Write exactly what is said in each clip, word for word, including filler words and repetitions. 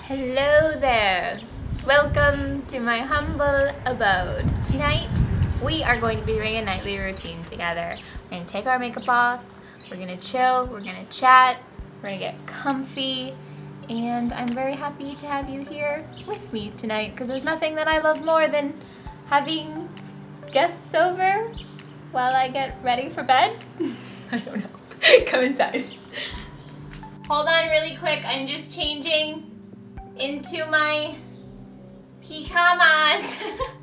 Hello there! Welcome to my humble abode. Tonight, we are going to be doing a nightly routine together. We're gonna take our makeup off, we're gonna chill, we're gonna chat, we're gonna get comfy, and I'm very happy to have you here with me tonight because there's nothing that I love more than having guests over while I get ready for bed. I don't know. Come inside. Hold on really quick, I'm just changing into my pajamas.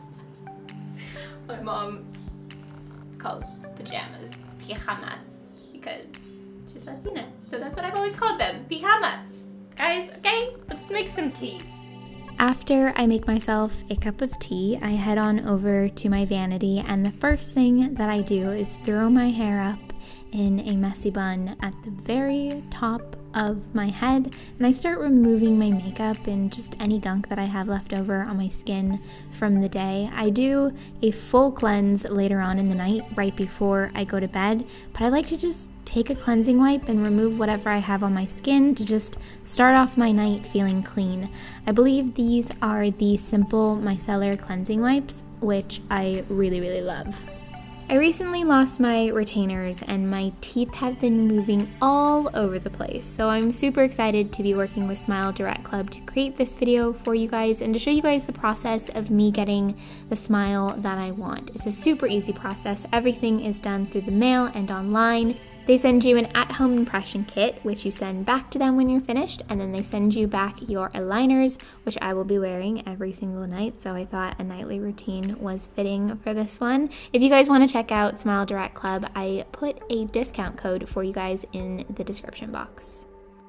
My mom calls pajamas pajamas because she's Latina. So that's what I've always called them, pajamas. Guys, okay, let's make some tea. After I make myself a cup of tea, I head on over to my vanity, and the first thing that I do is throw my hair up in a messy bun at the very top of my head, and I start removing my makeup and just any gunk that I have left over on my skin from the day. I do a full cleanse later on in the night, right before I go to bed, but I like to just take a cleansing wipe and remove whatever I have on my skin to just start off my night feeling clean. I believe these are the Simple Micellar cleansing wipes, which I really, really love. I recently lost my retainers and my teeth have been moving all over the place, so I'm super excited to be working with Smile Direct Club to create this video for you guys and to show you guys the process of me getting the smile that I want. It's a super easy process. Everything is done through the mail and online. They send you an at-home impression kit, which you send back to them when you're finished, and then they send you back your aligners, which I will be wearing every single night, so I thought a nightly routine was fitting for this one. If you guys want to check out Smile Direct Club, I put a discount code for you guys in the description box.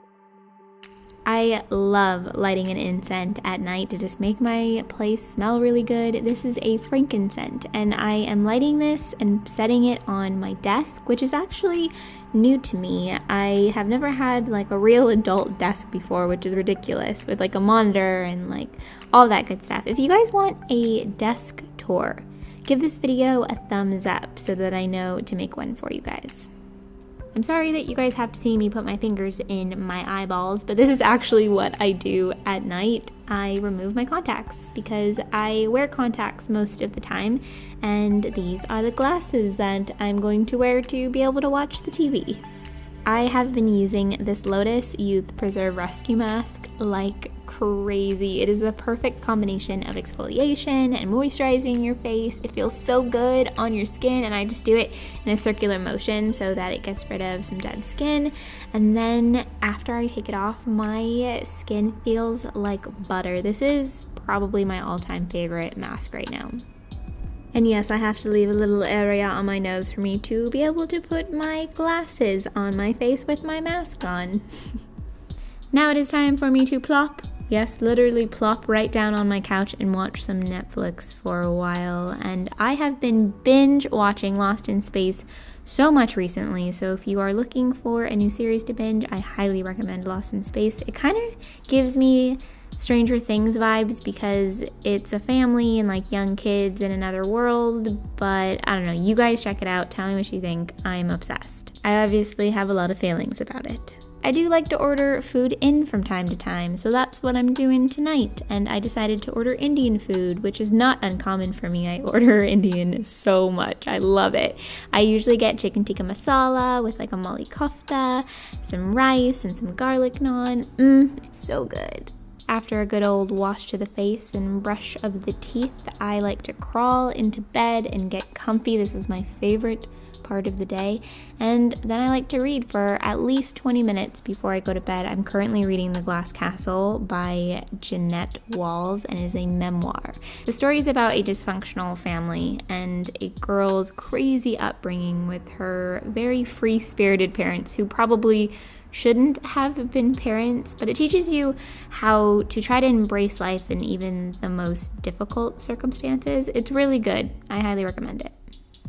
I love lighting an incense at night to just make my place smell really good. This is a frankincense, and I am lighting this and setting it on my desk, which is actually new to me. I have never had like a real adult desk before, which is ridiculous, with like a monitor and like all that good stuff. If you guys want a desk tour, give this video a thumbs up so that I know to make one for you guys. I'm sorry that you guys have to see me put my fingers in my eyeballs, but this is actually what I do at night. I remove my contacts because I wear contacts most of the time, and these are the glasses that I'm going to wear to be able to watch the T V. I have been using this Lotus Youth Preserve Rescue Mask like crazy. It is the perfect combination of exfoliation and moisturizing your face. It feels so good on your skin, and I just do it in a circular motion so that it gets rid of some dead skin. And then after I take it off, my skin feels like butter. This is probably my all-time favorite mask right now. And yes, I have to leave a little area on my nose for me to be able to put my glasses on my face with my mask on. Now it is time for me to plop, yes, literally plop right down on my couch and watch some Netflix for a while. And I have been binge watching Lost in Space so much recently, so if you are looking for a new series to binge, I highly recommend Lost in Space. It kind of gives me Stranger Things vibes because it's a family and like young kids in another world, but I don't know, you guys check it out, tell me what you think. I'm obsessed. I obviously have a lot of feelings about it. I do like to order food in from time to time, so that's what I'm doing tonight, and I decided to order Indian food, which is not uncommon for me. I order Indian so much. I love it. I usually get chicken tikka masala with like a mali kofta, some rice, and some garlic naan. Mmm, it's so good. After a good old wash to the face and brush of the teeth, I like to crawl into bed and get comfy. This is my favorite part of the day. And then I like to read for at least twenty minutes before I go to bed. I'm currently reading The Glass Castle by Jeanette Walls, and it is a memoir. The story is about a dysfunctional family and a girl's crazy upbringing with her very free-spirited parents who probably shouldn't have been parents, but it teaches you how to try to embrace life in even the most difficult circumstances. It's really good. I highly recommend it.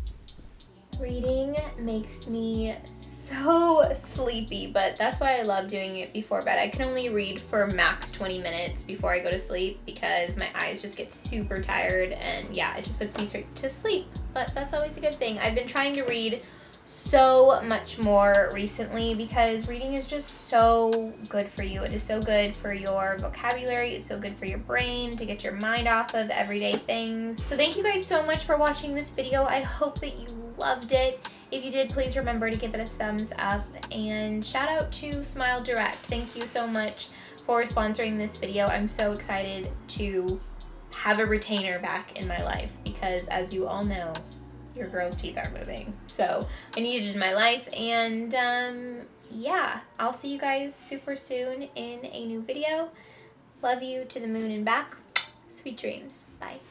Reading makes me so sleepy, but that's why I love doing it before bed. I can only read for max twenty minutes before I go to sleep because my eyes just get super tired, and yeah, it just puts me straight to sleep, but that's always a good thing. I've been trying to read so much more recently because reading is just so good for you. It is so good for your vocabulary. It's so good for your brain to get your mind off of everyday things. So thank you guys so much for watching this video. I hope that you loved it. If you did, please remember to give it a thumbs up, and shout out to Smile Direct. Thank you so much for sponsoring this video. I'm so excited to have a retainer back in my life because, as you all know, your girl's teeth are moving. So I need it in my life, and um, yeah, I'll see you guys super soon in a new video. Love you to the moon and back. Sweet dreams. Bye.